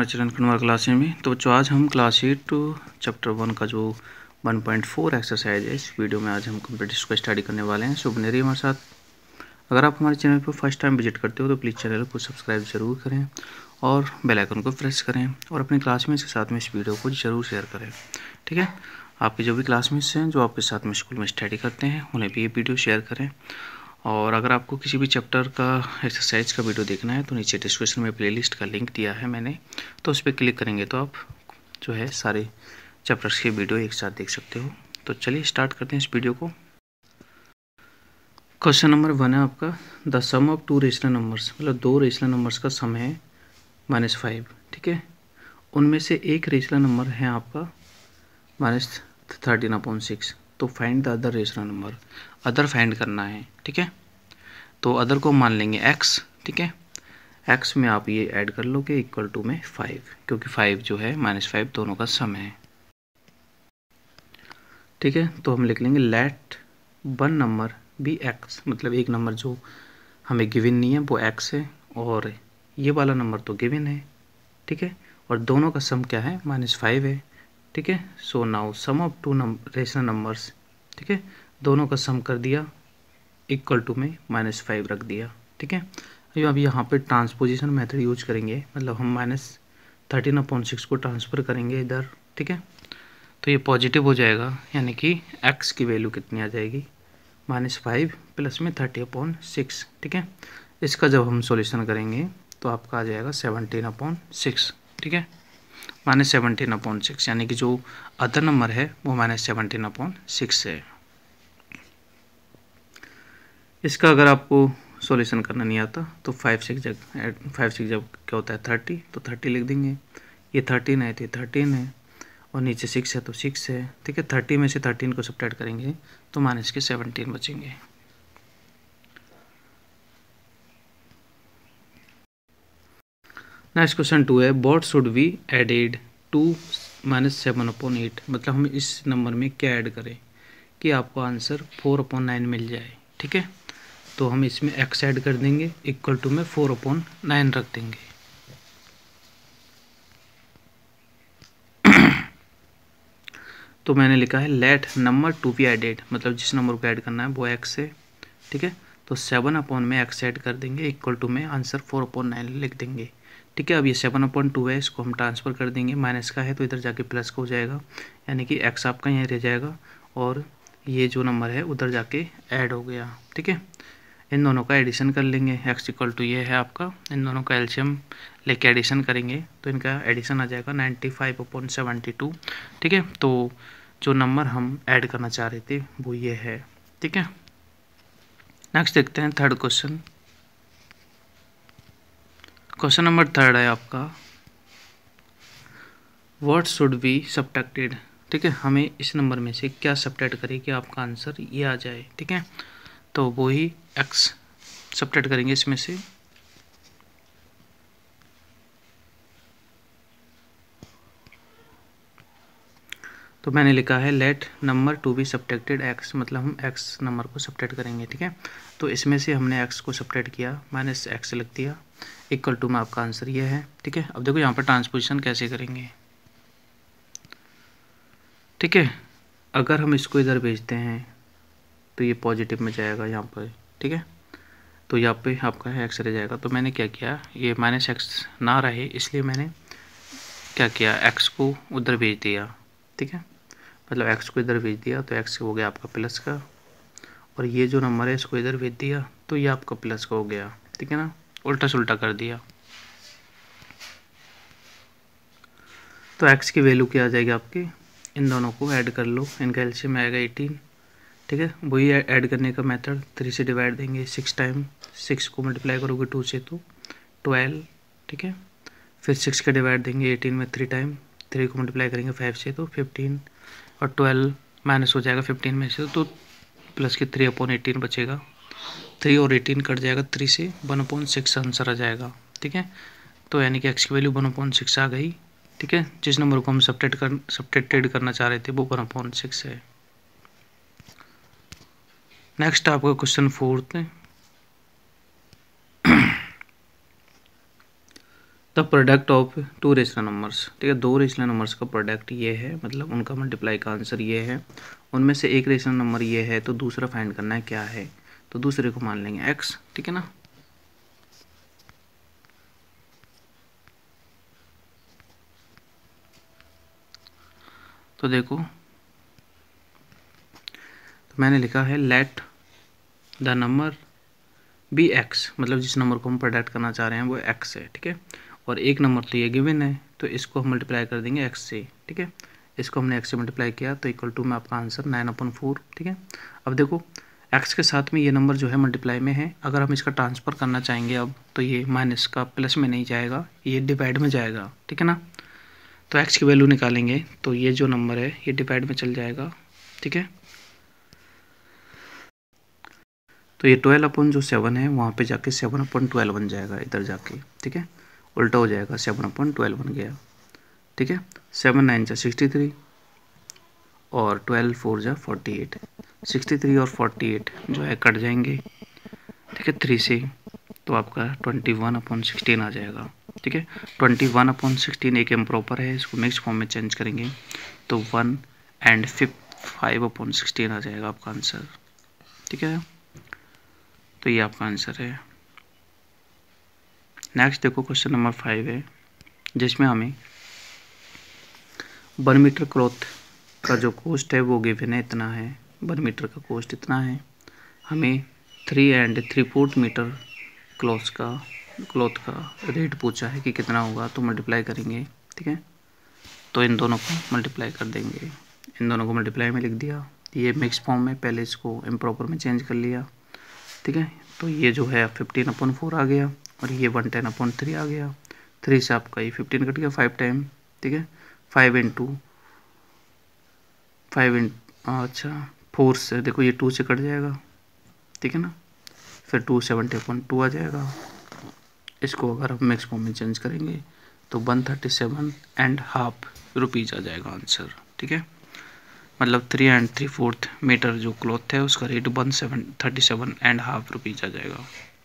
चरण कुमार क्लासेस में। तो बच्चों आज हम क्लास 8 चैप्टर 1 का जो 1.4 एक्सरसाइज है, इस वीडियो में आज हम कंप्लीट इसको स्टडी करने वाले हैं। सो बने रहिए हमारे साथ। अगर आप हमारे चैनल पर फर्स्ट टाइम विजिट करते हो तो प्लीज़ चैनल को सब्सक्राइब जरूर करें और बेल आइकन को प्रेस करें और अपने क्लासमेट्स के साथ में इस वीडियो को जरूर शेयर करें। ठीक है, आपके जो भी क्लासमेट्स हैं जो आपके साथ में स्कूल में स्टडी करते हैं उन्हें भी ये वीडियो शेयर करें। और अगर आपको किसी भी चैप्टर का एक्सरसाइज का वीडियो देखना है तो नीचे डिस्क्रिप्शन में प्लेलिस्ट का लिंक दिया है मैंने, तो उस पर क्लिक करेंगे तो आप जो है सारे चैप्टर्स के वीडियो एक साथ देख सकते हो। तो चलिए स्टार्ट करते हैं इस वीडियो को। क्वेश्चन नंबर 1 है आपका, the sum of two rational numbers, मतलब दो रेशनल नंबर्स का सम है -5। ठीक है, उनमें से एक रेशनल नंबर है आपका -13/6। तो find the other rational number, other find करना है। ठीक है, तो अदर को मान लेंगे x। ठीक है, x में आप ये ऐड कर लो कि इक्वल टू में 5, क्योंकि 5 जो है -5 दोनों का सम है। ठीक है, तो हम लिख लेंगे let one number be x, मतलब एक नंबर जो हमें गिवन नहीं है वो x है और ये वाला नंबर तो गिवन है। ठीक है, और दोनों का सम क्या है, -5 है। ठीक है, so now sum of two rational numbers, ठीक है, दोनों का सम कर दिया, इक्वल टू में -5 रख दिया। ठीक है, अब यहाँ पे ट्रांसपोजिशन मेथड यूज करेंगे, मतलब हम -13/6 को ट्रांसफ़र करेंगे इधर। ठीक है, तो ये पॉजिटिव हो जाएगा, यानी कि x की वैल्यू कितनी आ जाएगी, -5 प्लस में 30/6। ठीक है, इसका जब हम सॉल्यूशन करेंगे तो आपका आ जाएगा 17/6। ठीक है, -17/6, यानी कि जो अदर नंबर है वो -17/6 है। इसका अगर आपको सॉल्यूशन करना नहीं आता तो 5 6 जब क्या होता है 30, तो 30 लिख देंगे। ये 13 है तो ये 13 है और नीचे 6 है तो 6 है। ठीक है, 30 में से 13 को सब्ट्रैक्ट करेंगे तो -17 बचेंगे। नेक्स्ट क्वेश्चन 2 है, what should we added to -7/8, मतलब हम इस नंबर में क्या ऐड करें कि आपको आंसर 4/9 मिल जाए। ठीक है, तो हम इसमें x ऐड कर देंगे, इक्वल टू में 4/9 रख देंगे। तो मैंने लिखा है let number to be added, मतलब जिस नंबर को ऐड करना है वो x है। ठीक है, तो 7 में x ऐड कर देंगे, इक्वल टू में आंसर 4/9 लिख देंगे। ठीक है, अब ये 7/2 है, इसको हम ट्रांसफ़र कर देंगे, माइनस का है तो इधर जाके प्लस का हो जाएगा, यानी कि x आपका यहाँ रह जाएगा और ये जो नंबर है उधर जाके ऐड हो गया। ठीक है, इन दोनों का एडिशन कर लेंगे, x इक्वल टू ये है आपका, इन दोनों का एलसीएम लेके एडिशन करेंगे तो इनका एडिशन आ जाएगा 95/72। ठीक है, तो जो नंबर हम ऐड करना चाह रहे थे वो ये है। ठीक है, नेक्स्ट देखते हैं थर्ड क्वेश्चन। क्वेश्चन नंबर 3 है आपका, व्हाट शुड बी सब्ट्रैक्टेड। ठीक है, हमें इस नंबर में से क्या सब्ट्रैक्ट करें कि आपका आंसर ये आ जाए। ठीक है, तो वो ही x सब्ट्रैक्ट करेंगे इसमें से। तो मैंने लिखा है let number to be subtracted x, मतलब हम x नंबर को सब्ट्रैक्ट करेंगे। ठीक है, तो इसमें से हमने x को सब्ट्रैक्ट किया, -x लिख दिया, इक्वल टू में आपका आंसर ये है। ठीक है, अब देखो यहाँ पर ट्रांसपोजिशन कैसे करेंगे। ठीक है, अगर हम इसको इधर भेजते हैं तो ये पॉजिटिव में जाएगा यहाँ पर। ठीक है, तो यहाँ पे आपका x रह जाएगा। तो मैंने क्या किया, ये -x ना रहे इसलिए मैंने क्या किया, x को उधर भेज दिया। ठीक है, मतलब x को इधर भेज दिया तो x हो गया आपका प्लस का, और ये जो नंबर है इसको इधर भेज दिया तो ये आपका प्लस का हो गया। ठीक है ना, उल्टा सुल्टा कर दिया। तो x की वैल्यू क्या आ जाएगी आपकी, इन दोनों को ऐड कर लो, इनका एलसीएम आएगा 18। ठीक है, वही ऐड करने का मेथड, 3 से डिवाइड देंगे 6 टाइम, 6 को मल्टीप्लाई करोगे 2 से तो 12। ठीक है, फिर 6 का डिवाइड देंगे 18 में 3 टाइम, 3 को मल्टीप्लाई करेंगे 5 से तो 15, और 12 माइनस हो जाएगा 15 में से तो प्लस के 3/18 बचेगा, 3 और 18 कट जाएगा 3 से, 1/6 आंसर आ जाएगा। ठीक है, तो यानी कि x की वैल्यू 1/6 आ गई। ठीक है, जिस नंबर को हम सब्ट्रैक्टेड करना चाह रहे थे वो 1/6 है। नेक्स्ट आपका question 4, the the product of two rational numbers, ठीक है, दो रेशनल नंबर्स का प्रोडक्ट ये है, मतलब उनका मल्टीप्लाई का आंसर ये है। उनमें से एक रेशनल नंबर ये है तो दूसरा फाइंड करना है क्या है, तो दूसरे को मान लेंगे x, ठीक है ना। तो देखो, तो मैंने लिखा है let the number be x, मतलब जिस नंबर को हम प्रोडक्ट करना चाह रहे हैं वो x है, ठीक है। और एक नंबर तो ये गिवन है तो इसको हम मल्टीप्लाई कर देंगे x से, ठीक है। इसको हमने x से मल्टीप्लाई किया तो इक्वल टू में आपका आंसर 9/4, ठीक है। अब देखो x के साथ में ये नंबर जो है मल्टीप्लाई में है, अगर हम इसका ट्रांसफ़र करना चाहेंगे अब तो ये माइनस का प्लस में नहीं जाएगा, ये डिवाइड में जाएगा, ठीक है ना। तो x की वैल्यू निकालेंगे तो ये जो नंबर है ये डिवाइड में चल जाएगा, ठीक है। तो ये 12/7 है, वहाँ पे जाके 7/12 बन जाएगा इधर जाके, ठीक है, उल्टा हो जाएगा, 7/12 बन गया, ठीक है। 7 9 जा 63 और 12 4 जा 48, 63 और 48 जो है कट जाएंगे, ठीक है, 3 से, तो आपका 21/16 आ जाएगा, ठीक है। 21/16 एक इम्प्रॉपर है, इसको मिक्स फॉर्म में चेंज करेंगे तो 1 एंड 5/16 आ जाएगा आपका आंसर, ठीक है। तो ये आपका आंसर है। नेक्स्ट देखो क्वेश्चन नंबर 5 है, जिसमें हमें 1 मीटर क्लॉथ का जो कॉस्ट है वो गिवन है, इतना है, 1 मीटर का कॉस्ट इतना है। हमें 3 एंड 3/4 मीटर क्लॉथ का रेट पूछा है कि कितना होगा, तो मल्टीप्लाई करेंगे, ठीक है। तो इन दोनों को मल्टीप्लाई कर देंगे, इन दोनों को मल्टीप्लाई में लिख दिया, ये मिक्स फॉर्म में, पहले इसको इम्प्रॉपर में चेंज कर लिया, ठीक है। तो ये जो है 15/4 आ गया और ये 110/3 आ गया, 3 से आपका ये 15 कट गया 5 टाइम, ठीक है। 5 इंटू अच्छा 4 से देखो ये 2 से कट जाएगा, ठीक है ना, फिर 270/2 आ जाएगा। इसको अगर हम मिक्स फॉर्म में चेंज करेंगे तो 137.5 रुपीज़ आ जाएगा आंसर, ठीक है। मतलब 3 3/4 मीटर जो क्लॉथ है उसका रेट 137.5 रुपीज़ आ जाएगा।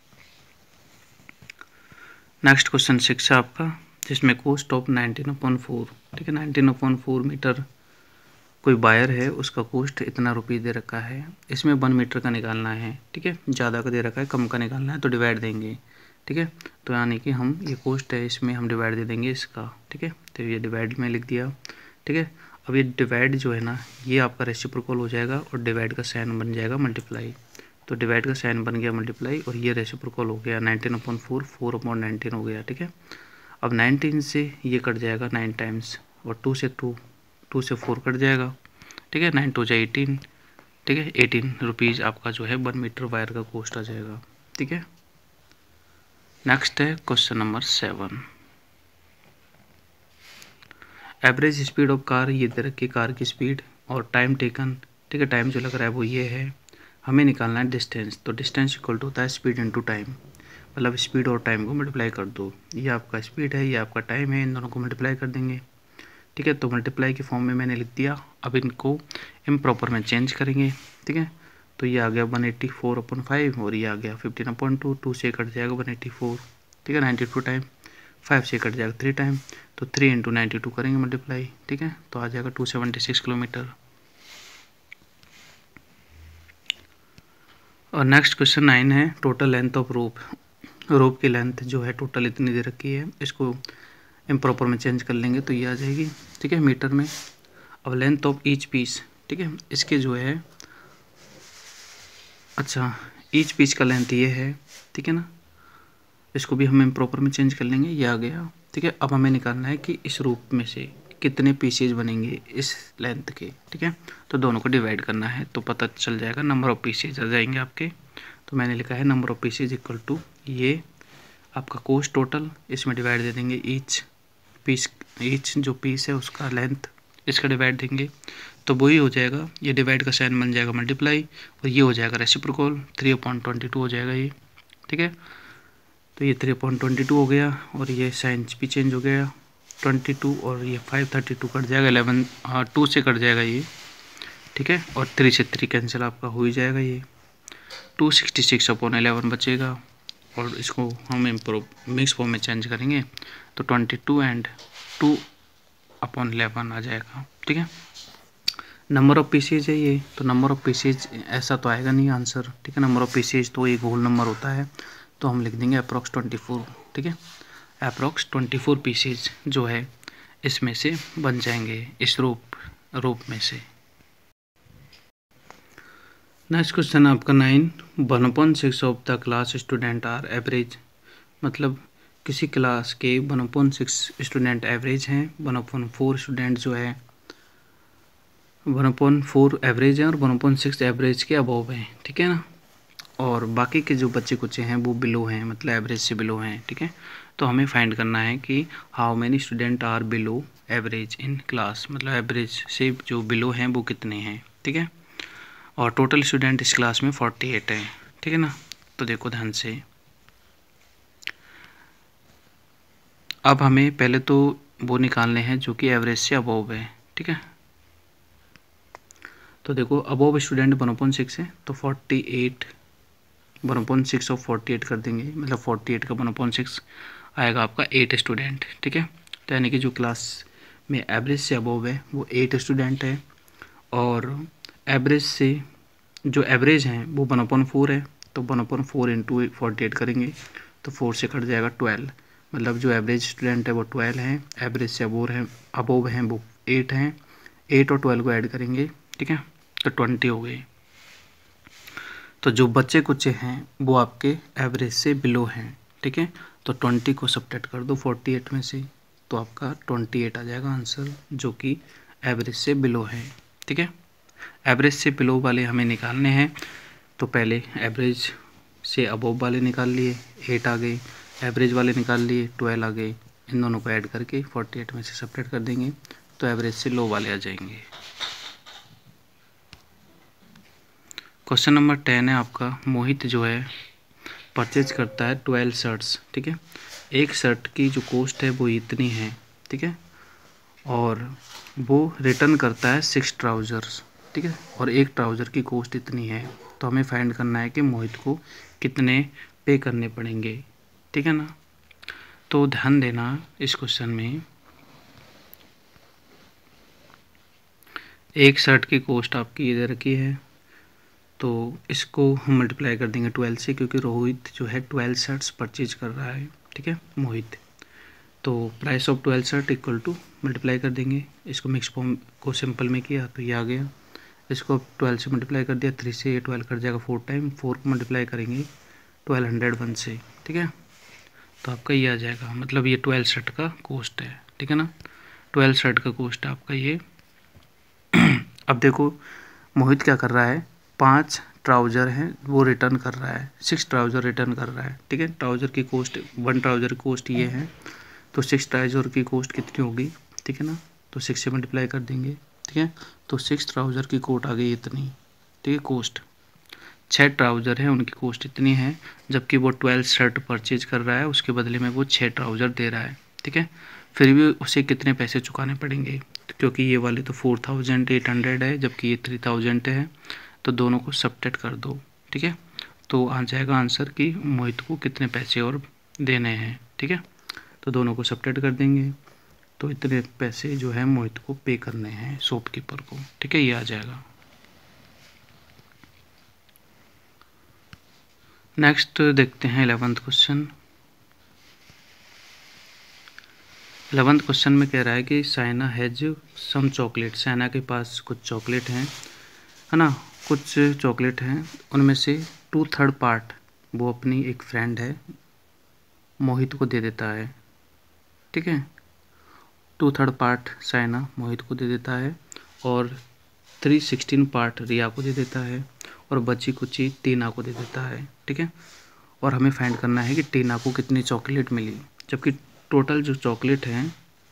नेक्स्ट क्वेश्चन 6 है आपका, जिसमें कॉस्ट ऑफ 19/4, ठीक है, 19/4 मीटर कोई बायर है, उसका कॉस्ट इतना रुपये दे रखा है, इसमें 1 मीटर का निकालना है, ठीक है, ज़्यादा का दे रखा है, कम का निकालना है तो डिवाइड देंगे, ठीक है। तो यानी कि हम ये कॉस्ट है इसमें हम डिवाइड दे देंगे इसका, ठीक है, तो ये डिवाइड में लिख दिया, ठीक है। अब ये डिवाइड जो है ना ये आपका रेसिप्रोकल हो जाएगा और डिवाइड का साइन बन जाएगा मल्टीप्लाई, तो डिवाइड का साइन बन गया मल्टीप्लाई और ये रेसिप्रोकल हो गया 19/4, 4/19 हो गया, ठीक है। अब 19 से ये कट जाएगा 9 टाइम्स और 2 से 4 कट जाएगा, ठीक है, 9 2 18, ठीक है, 18 रुपीज़ आपका जो है 1 मीटर वायर का कॉस्ट आ जाएगा, ठीक है। नेक्स्ट है question number 7, average speed of car, ये दे रखी कार की स्पीड और टाइम टेकन, ठीक है, टाइम जो लग रहा है वो ये है, हमें निकालना है डिस्टेंस, तो डिस्टेंस इक्वल टू होता है स्पीड इनटू टाइम, मतलब स्पीड और टाइम को मल्टीप्लाई कर दो, ये आपका स्पीड है ये आपका टाइम है, इन दोनों को मल्टीप्लाई कर देंगे, ठीक है। तो मल्टीप्लाई के फॉर्म में मैंने लिख दिया, अब इनको इम्प्रॉपर में चेंज करेंगे, ठीक है। तो ये आ गया 184/5 और ये आ गया 15/2, 2 से कट जाएगा 184, ठीक है, 92 टाइम, 5 से कट जाएगा 3 टाइम, तो 3 इंटू 92 करेंगे मल्टीप्लाई, ठीक है, तो आ जाएगा 276 किलोमीटर। और नेक्स्ट क्वेश्चन 9 है, टोटल लेंथ ऑफ रोप की लेंथ जो है टोटल इतनी दे रखी है, इसको इम्प्रॉपर में चेंज कर लेंगे तो ये आ जाएगी, ठीक है, मीटर में। अब लेंथ ऑफ ईच पीस, ठीक है, इसके जो है, अच्छा ईच पीस का लेंथ ये है, ठीक है ना, इसको भी हम इम्प्रॉपर में चेंज कर लेंगे, ये आ गया, ठीक है। अब हमें निकालना है कि इस रूप में से कितने पीसेज बनेंगे इस लेंथ के, ठीक है, तो दोनों को डिवाइड करना है तो पता चल जाएगा, नंबर ऑफ पीसेज आ जाएंगे आपके। तो मैंने लिखा है number of pieces equal to ये आपका कॉस्ट टोटल, इसमें डिवाइड दे देंगे ईच जो पीस है उसका लेंथ, इसका डिवाइड देंगे तो वही हो जाएगा, ये डिवाइड का साइन बन जाएगा मल्टीप्लाई और ये हो जाएगा रेसिप्रोकल, 3/22 हो जाएगा ये, ठीक है। तो ये 3/22 हो गया और ये साइन भी चेंज हो गया 22 और ये 532 कट जाएगा 11, 2 से कट जाएगा ये, ठीक है, और 3 से 3 कैंसिल आपका हो ही जाएगा, ये 266/11 बचेगा, और इसको हम इम्प्रूव मिक्स फॉर्म में चेंज करेंगे तो 22 एंड 2/11 आ जाएगा। ठीक है, नंबर ऑफ पीसेज है ये, तो नंबर ऑफ पीसेज ऐसा तो आएगा नहीं आंसर। ठीक है, नंबर ऑफ पीसेज तो एक होल नंबर होता है, तो हम लिख देंगे अप्रॉक्स 24। ठीक है, अप्रॉक्स 24 पीसेज जो है इसमें से बन जाएंगे इस रूप में से। नेक्स्ट क्वेश्चन आपका 9, 1/6 of the class student are average, मतलब किसी क्लास के 1/6 स्टूडेंट एवरेज हैं, 1/4 स्टूडेंट जो है 1/4 एवरेज है और 1/6 एवरेज के अबव है। ठीक है ना, और बाकी के जो बच्चे कुछ हैं वो बिलो हैं, मतलब एवरेज से बिलो हैं। ठीक है, तो हमें फाइंड करना है कि how many student are below average in class, मतलब एवरेज से जो बिलो हैं वो कितने हैं। ठीक है, और टोटल स्टूडेंट इस क्लास में 48 है। ठीक है ना, तो देखो ध्यान से, अब हमें पहले तो वो निकालने हैं जो कि एवरेज से अबव है। ठीक है, तो देखो अबव स्टूडेंट 1/6 है, तो 48 1/6 ऑफ 48 कर देंगे, मतलब 48 का 1/6 आएगा आपका 8 स्टूडेंट। ठीक है, तो यानी कि जो क्लास में एवरेज से अबव है वो 8 स्टूडेंट है, और एवरेज से जो एवरेज हैं वो 1/4 है, तो 1/4 इंटू 48 करेंगे तो 4 से कट जाएगा 12, मतलब जो एवरेज स्टूडेंट है वो 12 हैं, एवरेज से अबव हैं वो 8 हैं, 8 और 12 को ऐड करेंगे। ठीक है, तो 20 हो गए। तो जो बच्चे कुछ हैं वो आपके एवरेज से बिलो हैं। ठीक है, तो 20 को सब्ट्रैक्ट कर दो 48 में से, तो आपका 28 आ जाएगा आंसर, जो कि एवरेज से बिलो है। ठीक है, एवरेज से बिलो वाले हमें निकालने हैं, तो पहले एवरेज से अबव वाले निकाल लिए, 8 आ गए, एवरेज वाले निकाल लिए, 12 आ गए, इन दोनों को ऐड करके 48 में से सब्ट्रैक्ट कर देंगे तो एवरेज से लो वाले आ जाएंगे। क्वेश्चन नंबर 10 है आपका, मोहित जो है परचेज करता है 12 शर्ट्स। ठीक है, एक शर्ट की जो कॉस्ट है वो इतनी है। ठीक है, और वो रिटर्न करता है 6 ट्राउज़र्स। ठीक है, और एक ट्राउज़र की कॉस्ट इतनी है, तो हमें फाइंड करना है कि मोहित को कितने पे करने पड़ेंगे। ठीक है ना, तो ध्यान देना इस क्वेश्चन में, एक शर्ट की कॉस्ट आपकी इधर रखी है, तो इसको हम मल्टीप्लाई कर देंगे 12 से, क्योंकि रोहित जो है 12 शर्ट्स परचेज कर रहा है। ठीक है, मोहित, तो price of 12 shirt equal to multiply कर देंगे, इसको मिक्स फॉर्म को सिंपल में किया तो ये आ गया, इसको 12 से मल्टीप्लाई कर दिया, 3 से ये 12 कर जाएगा 4 टाइम, 4 को मल्टीप्लाई करेंगे 1201 से। ठीक है, तो आपका ये आ जाएगा, मतलब ये 12 शर्ट का कॉस्ट है। ठीक है ना, 12 शर्ट का कॉस्ट है आपका ये। अब देखो मोहित क्या कर रहा है, 5 ट्राउज़र हैं वो रिटर्न कर रहा है, 6 ट्राउज़र रिटर्न कर रहा है। ठीक है, ट्राउज़र की कॉस्ट 1 ट्राउज़र की कॉस्ट ये है, तो 6 ट्राउज़र की कॉस्ट कितनी होगी। ठीक है ना, तो 6 से मल्टीप्लाई कर देंगे। ठीक है, तो 6 ट्राउज़र की कोट आ गई इतनी। ठीक है, कॉस्ट 6 ट्राउज़र हैं उनकी कॉस्ट इतनी है, जबकि वो 12 शर्ट परचेज कर रहा है, उसके बदले में वो 6 ट्राउज़र दे रहा है। ठीक है, फिर भी उसे कितने पैसे चुकाने पड़ेंगे, क्योंकि ये वाले तो 4800 है जबकि ये 3000 है, तो दोनों को सब्ट्रैक्ट कर दो। ठीक है, तो आ जाएगा आंसर कि मोहित को कितने पैसे और देने हैं। ठीक है, तो दोनों को सब्ट्रैक्ट कर देंगे, तो इतने पैसे जो है मोहित को पे करने हैं शॉपकीपर को। ठीक है, ये आ जाएगा। नेक्स्ट देखते हैं 11th क्वेश्चन। 11th क्वेश्चन में कह रहा है कि Saina has some chocolate, Saina के पास कुछ चॉकलेट हैं, है ना, कुछ चॉकलेट हैं, उनमें से 2/3 पार्ट वो अपनी एक फ्रेंड है मोहित को दे देता है। ठीक है, 2/3 पार्ट साइना मोहित को दे देता है, और 3/16 पार्ट रिया को दे देता है, और बची कुची टीना को दे देता है। ठीक है, और हमें फाइंड करना है कि टीना को कितनी चॉकलेट मिली, जबकि टोटल जो चॉकलेट हैं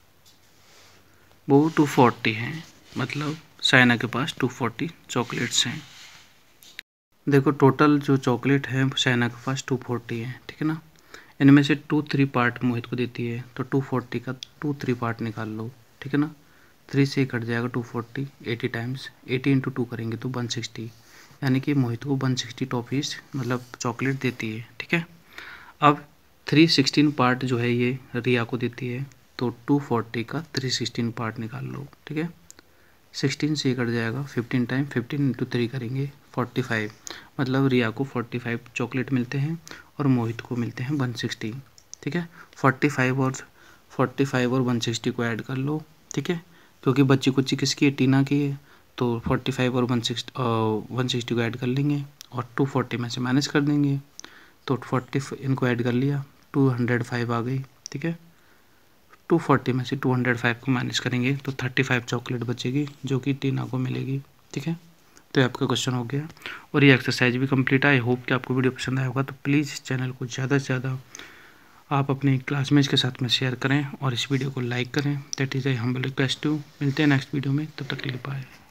वो 240 हैं, मतलब साइना के पास 240 चॉकलेट्स हैं। देखो टोटल जो चॉकलेट है साइना के पास 240 है। ठीक है ना, इनमें से 2/3 पार्ट मोहित को देती है, तो 240 का 2/3 पार्ट निकाल लो। ठीक है ना, 3 से कट जाएगा 240, 80 टाइम्स 80 इंटू 2 करेंगे तो 160, यानी कि मोहित को 160 टॉफीज मतलब चॉकलेट देती है। ठीक है, अब 316 पार्ट जो है ये रिया को देती है, तो 240 का 316 पार्ट निकाल लो, ठीक है। 16 से कट जाएगा, 15 टाइम 15 इंटू 3 करेंगे 45, मतलब रिया को 45 चॉकलेट मिलते हैं और मोहित को मिलते हैं 160, ठीक है। 45 और 160 को ऐड कर लो, ठीक है, क्योंकि बच्ची कुच्ची किसकी है, टीना की है, तो 45 और 160 को ऐड कर लेंगे और 240 में से माइनस कर देंगे, तो 40 इनको ऐड कर लिया, 205 आ गई, ठीक है। 240 में से 205 को माइनस करेंगे तो 35 चॉकलेट बचेगी जो कि टीना को मिलेगी, ठीक है। तो ये आपका क्वेश्चन हो गया और ये एक्सरसाइज भी कंप्लीट है। आई होप कि आपको वीडियो पसंद आया होगा, तो प्लीज़ इस चैनल को ज़्यादा से ज़्यादा आप अपने क्लासमेट्स के साथ में शेयर करें और इस वीडियो को लाइक करें। That is I humble request to. मिलते हैं नेक्स्ट वीडियो में, तब तक के लिए बाय।